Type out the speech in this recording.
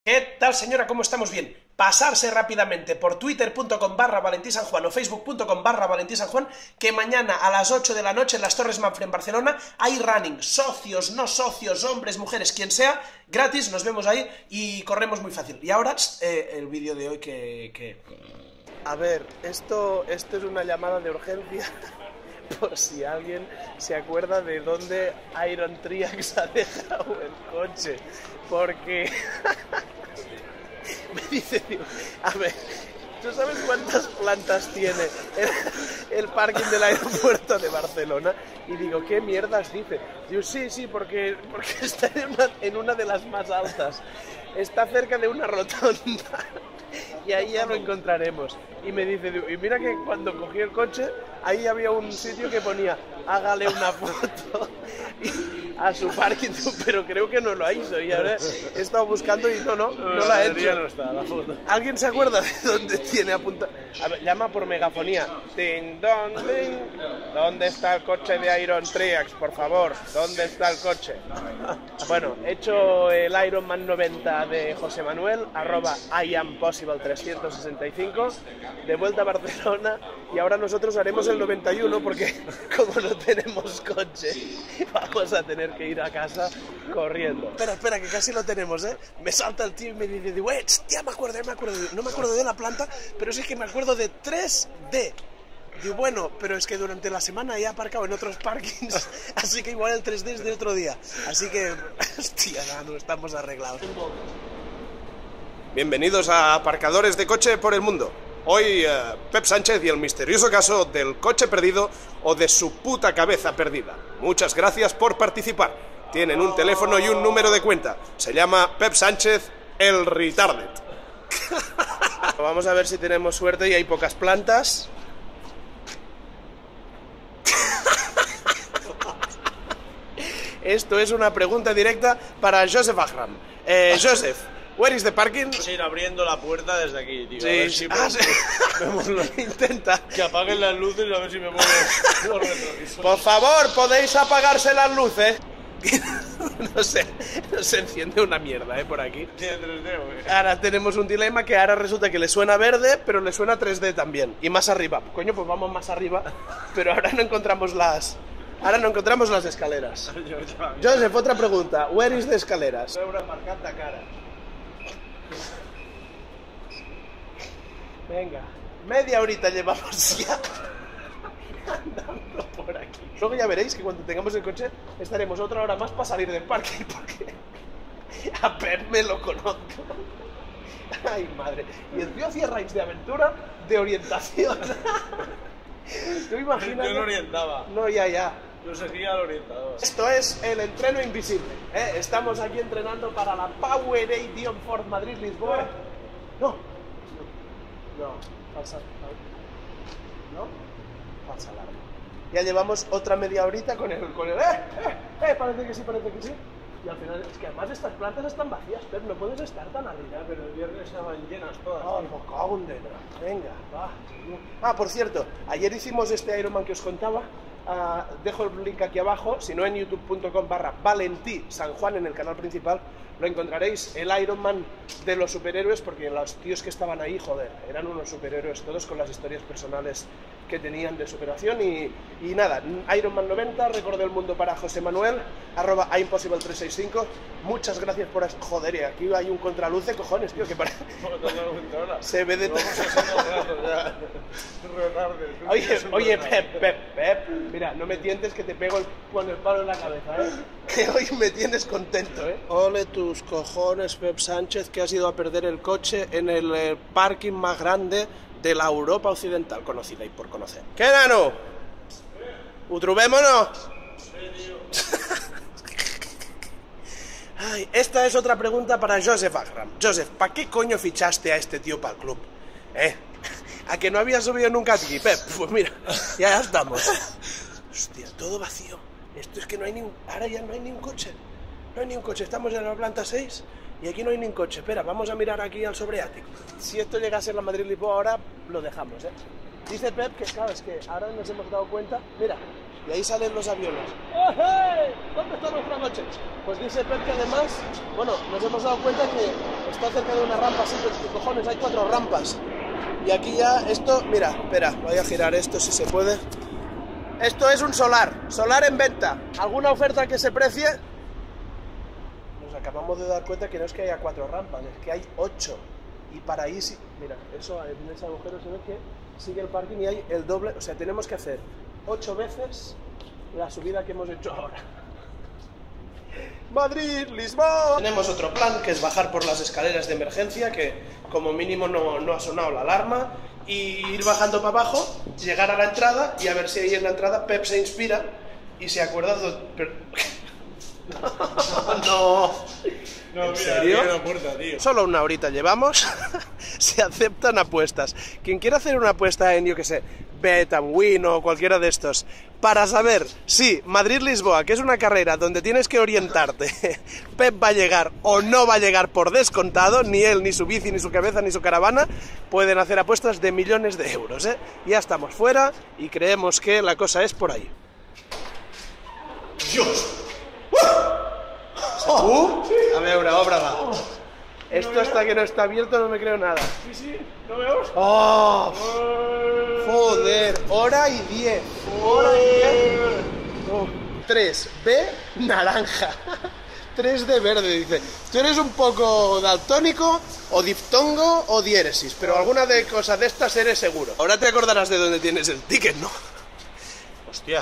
¿Qué tal, señora? ¿Cómo estamos? Bien. Pasarse rápidamente por twitter.com/ValentínSanJuan o facebook.com/ValentínSanJuan, que mañana a las 8 de la noche en las Torres Manfre en Barcelona hay running, socios, no socios, hombres, mujeres, quien sea, gratis, nos vemos ahí y corremos muy fácil. Y ahora el vídeo de hoy que... A ver, esto es una llamada de urgencia por si alguien se acuerda de dónde Iron Triax ha dejado el coche, porque me dice, tío, a ver, ¿tú sabes cuántas plantas tiene el parking del aeropuerto de Barcelona? Y digo, ¿qué mierdas dice? Digo, sí, porque está en una de las más altas, está cerca de una rotonda y ahí ya lo encontraremos. Y me dice, y mira que cuando cogí el coche, ahí había un sitio que ponía, hágale una foto a su parking, pero creo que no lo hizo. Y ahora he estado buscando y no la ha hecho. No está la foto. ¿Alguien se acuerda de dónde tiene apuntado? A ver, llama por megafonía. Ding, dong, ding. ¿Dónde está el coche de Iron Triax, por favor? ¿Dónde está el coche? Bueno, he hecho el Ironman 90 de José Manuel, @IamPossible365, de vuelta a Barcelona, y ahora nosotros haremos el 91 porque como no tenemos coche, vamos a tener que ir a casa corriendo. Espera, que casi lo tenemos, ¿eh? Me salta el tío y me dice, ya me acuerdo. No me acuerdo de la planta, pero sí que me acuerdo de 3D. Digo, bueno, pero es que durante la semana he aparcado en otros parkings, así que igual el 3D es de otro día. Así que, hostia, no estamos arreglados. Bienvenidos a Aparcadores de Coche por el Mundo. Hoy, Pep Sánchez y el misterioso caso del coche perdido o de su puta cabeza perdida. Muchas gracias por participar. Tienen un teléfono y un número de cuenta. Se llama Pep Sánchez el Retarded. Vamos a ver si tenemos suerte y hay pocas plantas. Esto es una pregunta directa para Joseph Ahram. Joseph, where is the parking? Vamos a ir abriendo la puerta desde aquí, tío. Sí, a ver si intenta. que apaguen las luces y a ver si me muevo los retrovisores. Por favor, ¿podéis apagarse las luces? No se enciende una mierda, por aquí. Tiene 3D, güey. Ahora tenemos un dilema que ahora resulta que le suena verde, pero le suena 3D también. Y más arriba. Coño, pues vamos más arriba. Pero ahora no encontramos las escaleras. Joseph, otra pregunta. Where is the escaleras? Una marcada cara. Venga, media horita llevamos ya andando por aquí. Luego ya veréis que cuando tengamos el coche estaremos otra hora más para salir del parque, porque a Pep me lo conozco. Ay, madre. Y el tío hacía rides de aventura, de orientación. ¿Tú imaginas? Yo no orientaba. No, ya. Yo seguía al orientador. Esto es el entreno invisible, ¿eh? Estamos aquí entrenando para la Powerade Dion Ford Madrid-Lisboa. No, falsa alarma. Ya llevamos otra media horita con el parece que sí. Y al final, es que además estas plantas están vacías, Pep, no puedes estar tan arriba. Pero el viernes estaban llenas todas. Oh, me cago en dentro. Venga, va. Ah, por cierto, ayer hicimos este Ironman que os contaba. Dejo el link aquí abajo, si no en youtube.com/ValentínSanJuan en el canal principal lo encontraréis, el Ironman de los superhéroes, porque los tíos que estaban ahí, joder, eran unos superhéroes todos con las historias personales que tenían de superación y nada, Ironman 90, récord del mundo para José Manuel, @impossible365, muchas gracias por... Joder, y aquí hay un contraluce, cojones, tío, que para... Se ve de... Oye, Pep, mira, no me tientes que te pego con el palo en la cabeza, que hoy me tienes contento, Ole tus cojones, Pep Sánchez, que has ido a perder el coche en el parking más grande de la Europa occidental, conocida y por conocer. ¿Qué, nano? ¿Utrubémonos? Ay, esta es otra pregunta para Joseph Ahram. Joseph, ¿para qué coño fichaste a este tío para el club? ¿A que no había subido nunca aquí, Pep? Pues mira, ya estamos. Hostia, todo vacío. Esto es que no hay ni un... Ahora ya no hay ni un coche. No hay ni un coche, estamos en la planta 6 y aquí no hay ni un coche. Espera, vamos a mirar aquí al sobreático. Si esto llega a ser la Madrid-Lisboa ahora, lo dejamos, Dice Pep que, claro, es que ahora nos hemos dado cuenta, mira, Y ahí salen los aviones. ¿Dónde está nuestra noche? Pues dice Pep que además, bueno, nos hemos dado cuenta que está cerca de una rampa, así que cojones, hay 4 rampas. Y aquí ya esto, mira, espera, voy a girar esto si se puede. Esto es un solar en venta. ¿Alguna oferta que se precie? Nos acabamos de dar cuenta que no es que haya 4 rampas, es que hay 8. Y para ahí sí, mira, eso en ese agujero se ve que sigue el parking y hay el doble, o sea, tenemos que hacer 8 veces la subida que hemos hecho ahora. Madrid, Lisboa. Tenemos otro plan, que es bajar por las escaleras de emergencia, que como mínimo no ha sonado la alarma, y ir bajando para abajo, llegar a la entrada y a ver si ahí en la entrada Pep se inspira y se acuerda de... No. No, ¿En mira, serio? mira la puerta, tío. Solo una horita llevamos, se aceptan apuestas. Quien quiera hacer una apuesta en, yo que sé, Bet and Win o cualquiera de estos, para saber si Madrid-Lisboa, que es una carrera donde tienes que orientarte, Pep va a llegar o no va a llegar por descontado, ni él, ni su bici, ni su cabeza, ni su caravana, pueden hacer apuestas de millones de euros, ¿eh? Ya estamos fuera y creemos que la cosa es por ahí. Dios. A veure, obre-la. Esto hasta que no está abierto no me creo nada. Sí, ¿no veo? ¡Oh! Joder, hora y 10. Hora y 10. 3 B naranja. 3 de verde, dice. Tú eres un poco daltónico, o diftongo, o diéresis, pero alguna de cosas de estas eres seguro. Ahora te acordarás de dónde tienes el ticket, ¿no? Hostia.